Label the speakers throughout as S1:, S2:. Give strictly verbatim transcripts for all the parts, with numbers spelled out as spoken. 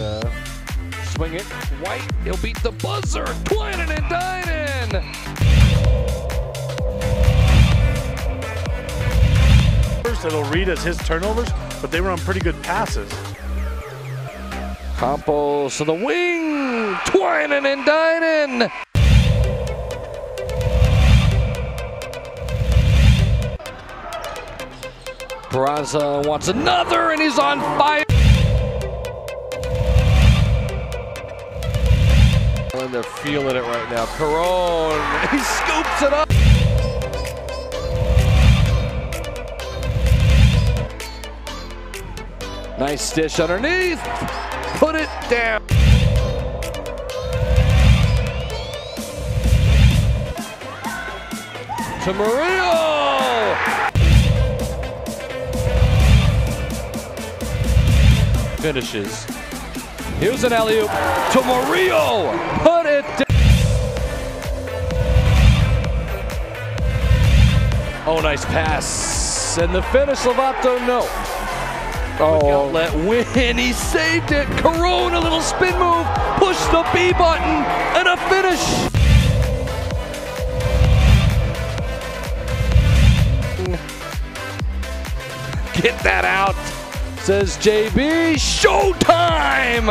S1: uh, swing it. White, he'll beat the buzzer. Twining and dining.
S2: It'll read as his turnovers, but they were on pretty good passes.
S1: Campos to the wing. Twining and dining. Peraza wants another, and he's on fire. And they're feeling it right now. Caron, he scoops it up. Nice dish underneath. Put it down. To Murillo. Finishes. Here's an alley-oop to Murillo. Put it down. Oh, nice pass. And the finish, Lovato, no. Oh, let win. He saved it. Caron, a little spin move. Push the B button and a finish. Get that out, says J B. Showtime.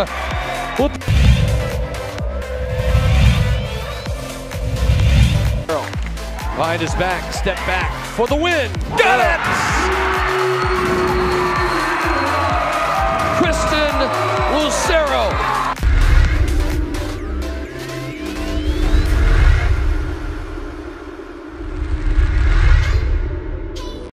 S1: Behind his back, step back for the win. Got it. Lucero.